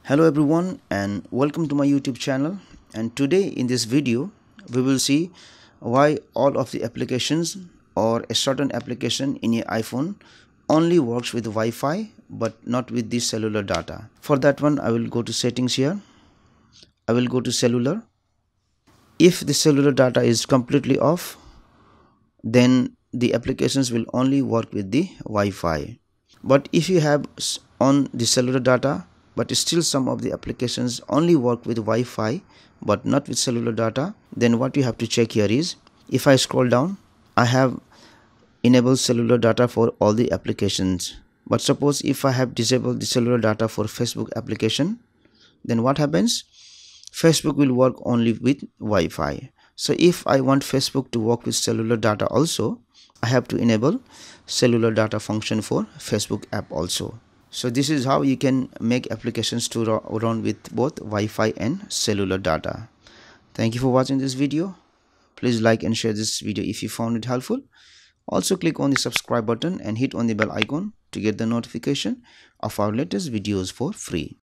Hello everyone and welcome to my YouTube channel, and today in this video we will see why all of the applications or a certain application in your iPhone only works with Wi-Fi but not with the cellular data. For that one I will go to settings here. I will go to cellular. If the cellular data is completely off, then the applications will only work with the Wi-Fi. But if you have on the cellular data, but still some of the applications only work with Wi-Fi but not with cellular data, then what you have to check here is, if I scroll down, I have enabled cellular data for all the applications. But suppose if I have disabled the cellular data for Facebook application, then what happens? Facebook will work only with Wi-Fi. So if I want Facebook to work with cellular data also, I have to enable cellular data function for Facebook app also. So this is how you can make applications to run with both Wi-Fi and cellular data. Thank you for watching this video. Please like and share this video if you found it helpful. Also click on the subscribe button and hit on the bell icon to get the notification of our latest videos for free.